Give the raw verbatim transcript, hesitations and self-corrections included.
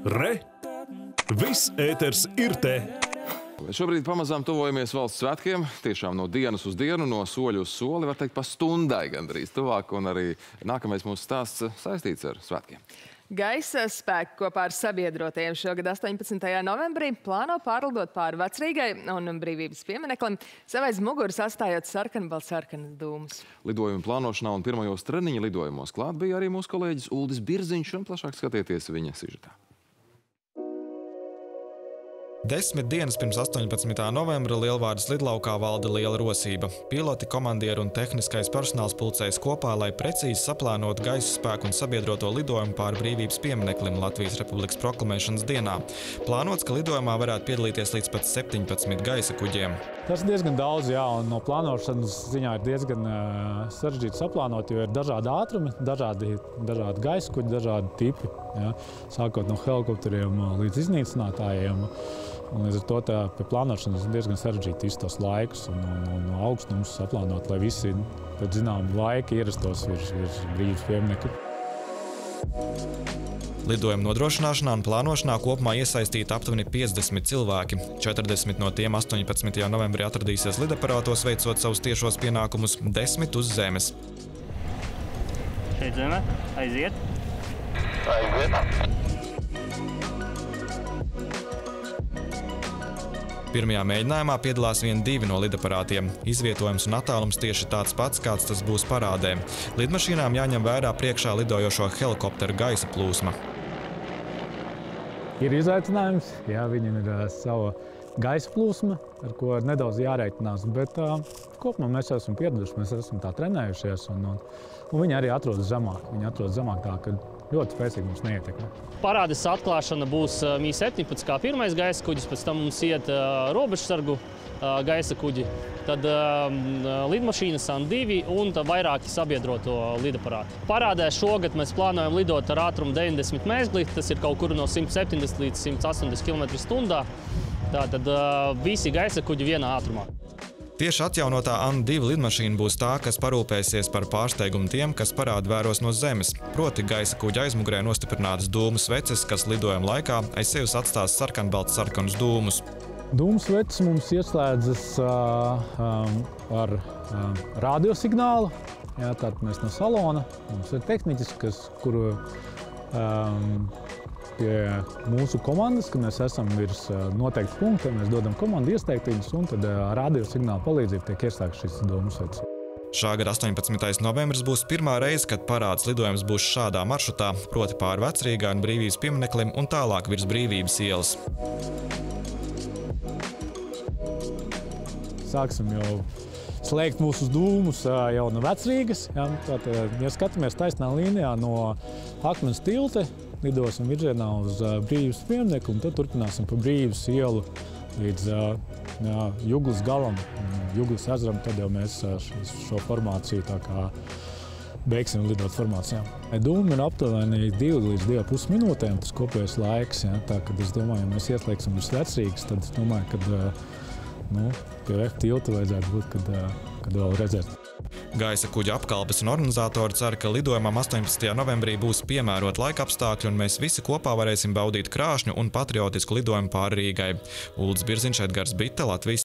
Re! Viss ēters ir te! Šobrīd pamazām tuvojamies valsts svētkiem. Tiešām no dienas uz dienu, no soļa uz soli, var teikt, pa stundai gandrīz tuvāk. Un arī nākamais mūsu stāsts saistīts ar svētkiem. Gaisa spēki kopā ar sabiedrotajiem šogad astoņpadsmitajā novembrī plāno pārlidot pāri Vecrīgai un Brīvības piemineklim, sev aiz muguras atstājot sarkanbaltsarkanas dūmus. Lidojuma plānošanā un pirmajos treniņa lidojumos klāt bija arī mūsu kolēģis Uldis Birziņš, un plašāk skatieties viņa sižetā. Desmit dienas pirms astoņpadsmitā novembra Lielvārdes lidlaukā valda liela rosība. Piloti, komandieri un tehniskais personāls pulcējas kopā, lai precīzi saplānotu gaisa spēku un sabiedroto lidojumu pāri Brīvības piemineklim Latvijas Republikas proklamēšanas dienā. Plānots, ka lidojumā varētu piedalīties līdz pat septiņpadsmit gaisa kuģiem. Tas ir diezgan daudz, jā, un no plānošanas ziņā ir diezgan uh, sarežģīti saplānot, jo ir dažādi ātrumi, dažādi, dažādi gaisa kuģi, dažādi tipi, jā, sākot no helikopteriem līdz iznīcinātājiem. Un līdz ar to tā, pie plānošanas ir diezgan sarežģīti visus tos laikus un, un, un augstumus saplānot, lai visi pēc zināma laika ierastos virs, virs Brīvības pieminekļa. Lidojuma nodrošināšanā un plānošanā kopumā iesaistīti aptuveni piecdesmit cilvēki. četrdesmit no tiem astoņpadsmitajā novembrī atradīsies lidaparātos veicot savus tiešos pienākumus, desmit uz zemes. Šeit zeme, aiziet. Aiziet. Pirmajā mēģinājumā piedalās vien divi no lidaparātiem. Izvietojums un attālums tieši tāds pats, kāds tas būs parādē. Lidmašīnām jāņem vērā priekšā lidojošo helikopteru gaisa plūsma. Ir izaicinājums, jā, viņam ir uh, sava gaisa plūsma, ar ko ir nedaudz jārēķinās, bet uh, kopumā mēs esam pieraduši, mēs esam tā trenējušies, un, un, un viņi arī atrodas zemāk. Viņi atrodas zemāk tā, ka ļoti spēcīgi mums neietekmē. Parādes atklāšana būs M I septiņpadsmit kā pirmais gaisa kuģis, pēc tam mums iet uh, robežsargu uh, gaisa kuģi, tad uh, lidmašīnas A divi un vairāki sabiedroto lidaparāti. Parādē šogad mēs plānojam lidot ar ātrumu deviņdesmit mēsgli, tas ir kaut kur no simt septiņdesmit līdz simt astoņdesmit kilometru stundā. Tātad uh, visi gaisa kuģi vienā ātrumā. Tieši atjaunotā A divi lidmašīna būs tā, kas parūpēsies par pārsteigumu tiem, kas parādu vēros no zemes. Proti gaisa kuģa aizmugurē nostiprinātas dūmu sveces, kas lidojuma laikā aiz sevis atstās sarkanbalts sarkanus dūmus. Dūmu sveces mums ieslēdzas uh, um, ar um, radiosignālu. Jā, tātad mēs no salona, mums ir tehniķis, kas, kuru um, pie mūsu komandas, kad mēs esam virs noteikta punkta, mēs dodam komandu iesteigt viņus, un tad ar radiosignāla palīdzību tiek ieslēgts šis dūmu sveces. Šā gada astoņpadsmitais novembris būs pirmā reize, kad parāds lidojums būs šādā maršrutā, proti pāri Vecrīgai un Brīvības piemineklim un tālāk virs Brīvības ielas. Sāksim jau slēgt mūsu dūmus jau no Vecrīgas. Ja, tātad, ja skatāmies taisnā līnijā no Akmens tilta, lidosim virzienā uz Brīvības pieminekli, un tad turpināsim pa Brīvības ielu līdz jā, Juglas galam, Juglas ezeram, tad jau mēs šo formāciju tā kā beigsim lidot formācijā. Dūmi ir aptuveni divi līdz divi pus minūtēm, tas kopējais laiks, ja, tā, kad es domāju, ja mēs ieslēgsim virs Vecrīgas, tad es domāju, kad nu, pie tilta vajadzētu būt, kad, kad vēl redzēt. Gaisa kuģa apkalpes un organizatori cer, ka lidojumam astoņpadsmitajā novembrī būs piemērot laika apstākļi un mēs visi kopā varēsim baudīt krāšņu un patriotisku lidojumu pāri Rīgai. Uldis Birziņš, Edgars Bite, Latvijas